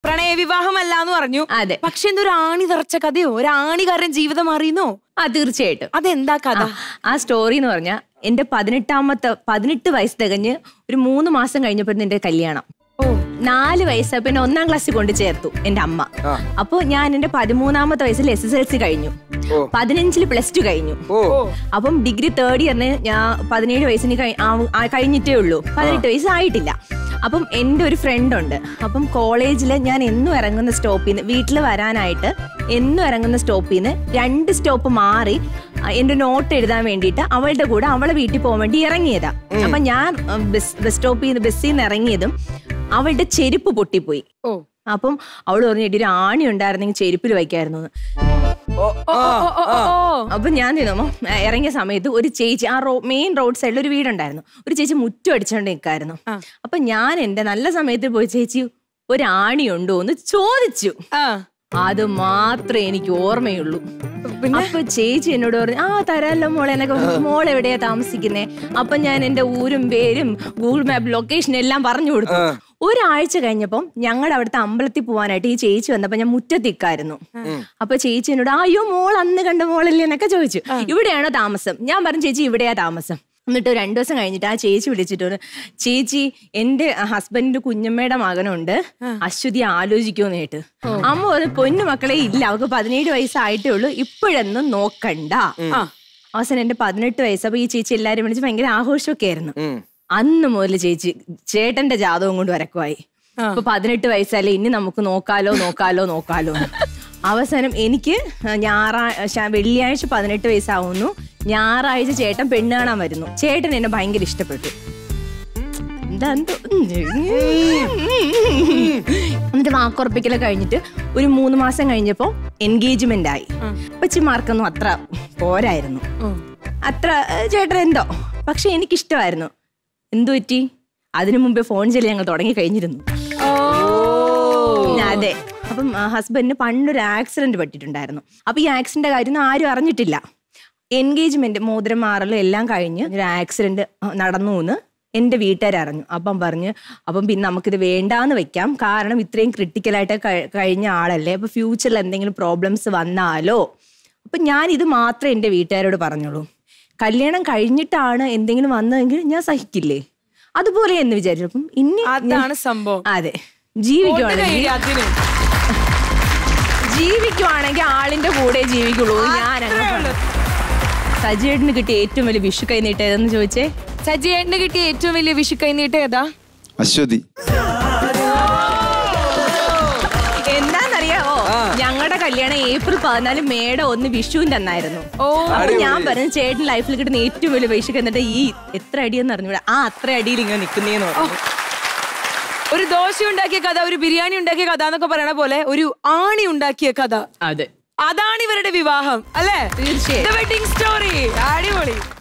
പ്രണയ വിവാഹമല്ലാന്ന് പറഞ്ഞു. അതെ. പക്ഷെ എന്തൊരു ആണി തറച്ച കഥയോ, ഒരു ആണികാരൻ ജീവിതം അറിയുന്നോ? തീർച്ചയായിട്ടും. അതെന്താ കഥ? ആ സ്റ്റോറി എന്ന് പറഞ്ഞാൽ എന്റെ 18 വയസ്സ് തികഞ്ഞ് ഒരു 3 മാസം കഴിഞ്ഞപ്പോഴത്തെ എന്റെ കല്യാണം. 4 വയസ്സ് പിന്നെ 1ാം ക്ലാസ്സിൽ കൊണ്ട് ചേർത്തു എന്റെ അമ്മ. അപ്പൊ ഞാൻ എന്റെ 13ാമത്തെ വയസ്സിൽ SSLC കഴിഞ്ഞു, 15 +2 കഴിഞ്ഞു. അപ്പം ഡിഗ്രി 3rd ഇയറിന് ഞാൻ 17 വയസ്സിന് കഴിഞ്ഞിട്ടേ ഉള്ളൂ, 18 വയസ്സായിട്ടില്ല. അപ്പം എൻ്റെ ഒരു ഫ്രണ്ട് ഉണ്ട്. അപ്പം കോളേജിൽ ഞാൻ എന്നും ഇറങ്ങുന്ന സ്റ്റോപ്പിൽ നിന്ന് വീട്ടിൽ വരാനായിട്ട് എന്നും ഇറങ്ങുന്ന സ്റ്റോപ്പിൽ നിന്ന് 2 സ്റ്റോപ്പ് മാറി എൻ്റെ നോട്ട് എഴുതാൻ വേണ്ടിയിട്ട് അവളുടെ കൂടെ അവളെ വീട്ടിൽ പോകാൻ വേണ്ടി ഇറങ്ങിയതാ. അപ്പൊ ഞാൻ ബസ്സിൽ നിന്ന് ഇറങ്ങിയതും അവളുടെ ചെരുപ്പ് പൊട്ടിപ്പോയി. അപ്പം അവള് പറഞ്ഞു, ഒരു ആണി ഉണ്ടായിരുന്നെങ്കിൽ ചെരുപ്പിൽ വയ്ക്കായിരുന്നു. അപ്പൊ ഞാൻ ഇറങ്ങിയ സമയത്ത് ഒരു ചേച്ചി മെയിൻ റോഡ് സൈഡിൽ ഒരു വീടുണ്ടായിരുന്നു. ഒരു ചേച്ചി മുറ്റം അടിച്ചോണ്ട് നിൽക്കായിരുന്നു. അപ്പൊ ഞാൻ എന്റെ നല്ല സമയത്ത് പോയി, ചേച്ചി ഒരു ആണി ഉണ്ടോ എന്ന് ചോദിച്ചു. അത് മാത്രമേ എനിക്ക് ഓർമ്മയുള്ളൂ. അപ്പൊ ചേച്ചി എന്നോട് പറഞ്ഞു, തരാല്ലോ മോളെ എന്നൊക്കെ. മോൾ എവിടെയാ താമസിക്കുന്നേ? അപ്പൊ ഞാൻ എന്റെ ഊരും പേരും ഗൂഗിൾ മാപ്പ് ലൊക്കേഷൻ എല്ലാം പറഞ്ഞു കൊടുത്തു. ഒരാഴ്ച കഴിഞ്ഞപ്പം ഞങ്ങളുടെ അവിടുത്തെ അമ്പലത്തിൽ പോവാനായിട്ട് ഈ ചേച്ചി വന്നപ്പോ ഞാൻ മുറ്റത്തിക്കായിരുന്നു. അപ്പൊ ചേച്ചി എന്നോട്, അയ്യോ മോൾ അന്ന് കണ്ട മോളല്ലേ എന്നൊക്കെ ചോദിച്ചു. ഇവിടെയാണോ താമസം? ഞാൻ പറഞ്ഞു, ചേച്ചി ഇവിടെയാ താമസം. എന്നിട്ട് 2 ദിവസം കഴിഞ്ഞിട്ട് ആ ചേച്ചി വിളിച്ചിട്ട്, ചേച്ചി എന്റെ ഹസ്ബൻഡിന്റെ കുഞ്ഞമ്മയുടെ മകനുണ്ട്, അശ്വതി ആലോചിക്കുമെന്ന് കേട്ട്. അമ്മ പറഞ്ഞു, പൊന്നു മക്കളെ ഇല്ല, അവർക്ക് 17 വയസ്സായിട്ടേ ഉള്ളൂ, ഇപ്പോഴൊന്നും നോക്കണ്ട. അവസാനം എന്റെ 18 വയസ്സ്. അപ്പൊ ഈ ചേച്ചി എല്ലാരും വിളിച്ച് ഭയങ്കര ആഘോഷമൊക്കെ ആയിരുന്നു. അന്ന് മുതൽ ചേട്ടന്റെ ജാതകം കൊണ്ട് വരക്കുമായി. ഇപ്പൊ 18 വയസ്സല്ലേ, ഇനി നമുക്ക് നോക്കാലോ. അവസാനം എനിക്ക് വെള്ളിയാഴ്ച 18 വയസ്സാവുന്നു, ഞായറാഴ്ച ചേട്ടൻ പെണ്ണ് കാണാൻ വരുന്നു. ചേട്ടൻ എന്നെ ഭയങ്കര ഇഷ്ടപ്പെട്ടു. എന്നിട്ട് വാക്കുറപ്പിക്കലൊക്കെ കഴിഞ്ഞിട്ട് ഒരു 3 മാസം കഴിഞ്ഞപ്പോ എൻഗേജ്മെന്റ് ആയി. പച്ചിമാർക്കൊന്നും അത്ര പോരായിരുന്നു, അത്ര ചേട്ടൻ എന്തോ. പക്ഷെ എനിക്കിഷ്ടമായിരുന്നു. എന്തു പറ്റി? അതിനു മുമ്പേ ഫോൺ ചെയ്ത് ഞങ്ങൾ തുടങ്ങി കഴിഞ്ഞിരുന്നു. അതെ. അപ്പം ഹസ്ബൻഡിന് പണ്ടൊരു ആക്സിഡന്റ് പറ്റിയിട്ടുണ്ടായിരുന്നു. അപ്പൊ ഈ ആക്സിഡന്റ് കാര്യം ആരും അറിഞ്ഞിട്ടില്ല. എൻഗേജ്മെന്റ് മോതിരം മാറലും എല്ലാം കഴിഞ്ഞ് ഒരു ആക്സിഡന്റ് നടന്നു എന്ന് എന്റെ വീട്ടുകാരറിഞ്ഞു. അപ്പം പിന്നെ നമുക്കിത് വേണ്ടാന്ന് വെക്കാം, കാരണം ഇത്രയും ക്രിട്ടിക്കലായിട്ട് കഴിഞ്ഞ ആളല്ലേ, അപ്പൊ ഫ്യൂച്ചറിൽ എന്തെങ്കിലും പ്രോബ്ലംസ് വന്നാലോ. അപ്പൊ ഞാൻ ഇത് മാത്രമേ എന്റെ വീട്ടുകാരോട് പറഞ്ഞോളൂ. കല്യാണം കഴിഞ്ഞിട്ടാണ് എന്തെങ്കിലും വന്നതെങ്കിൽ ഞാൻ സഹിക്കില്ലേ, അതുപോലെ എന്ന് വിചാരിച്ചപ്പം ഇനി അതാണ് സംഭവം. അതെ, ജീവിക്കുവാണെങ്കിൽ ആളിന്റെ കൂടെ ജീവിക്കുള്ളൂ. ഞാൻ സജിയേട്ടന് കിട്ടിയ ഏറ്റവും വലിയ വിഷു കൈനീട്ടം ഏതെന്ന് ചോദിച്ചേ. സജിയേട്ടന് കിട്ടിയ ഏറ്റവും വലിയ വിഷു കൈനീട്ടം ഏതാ? അശ്വതി. എന്താന്നറിയാവോ, ഞങ്ങളുടെ കല്യാണം April 14 മേട 1 വിഷുവിന്റെ അന്നായിരുന്നു. അപ്പൊ ഞാൻ പറഞ്ഞു, ചേട്ടൻ ലൈഫിൽ കിട്ടുന്ന ഏറ്റവും വലിയ വിഷു എന്നിട്ട് ഈ എത്ര അടിയെന്ന് അറിഞ്ഞൂടാ, അത്ര അടിയിൽ ഇങ്ങനെ നിൽക്കുന്നേന്ന് പറഞ്ഞു. ഒരു ദോശ ഉണ്ടാക്കിയ കഥ, ഒരു ബിരിയാണി ഉണ്ടാക്കിയ കഥ എന്നൊക്കെ പറയണ പോലെ ഒരു ആണി ഉണ്ടാക്കിയ കഥ. അതെ, അതാണ് ഇവരുടെ വിവാഹം അല്ലേ? തീർച്ചയായും. വെഡിങ് സ്റ്റോറി അടിപൊളി.